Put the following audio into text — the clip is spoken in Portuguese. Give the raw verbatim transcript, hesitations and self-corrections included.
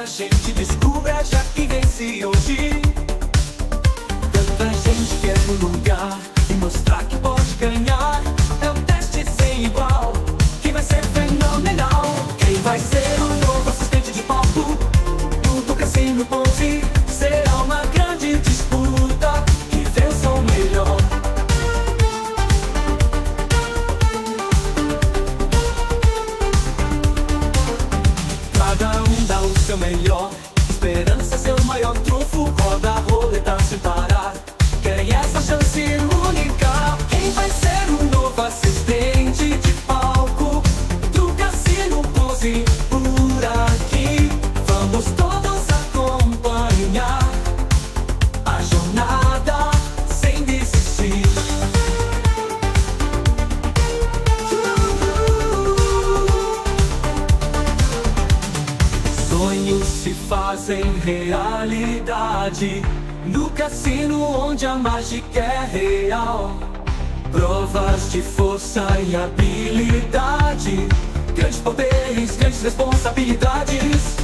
a gente descubra já quem vence hoje. Tanta gente quer um lugar e mostrar que pode ganhar. É um teste sem igual, que vai ser fenomenal. Quem vai ser o novo assistente de palco do Cassino Ponzi? Será uma grande disputa, que vença o melhor. Cada um dá o seu melhor, esperança é seu maior trunfo. Roda a roleta sem parar, querem essa chance única. Quem vai ser o novo assistente de palco do Cassino Ponzi? Por aqui vamos todos acompanhar a jornada sem desistir. Sonhos se fazem realidade no cassino onde a mágica é real. Provas de força e habilidade, grandes poderes, grandes responsabilidades.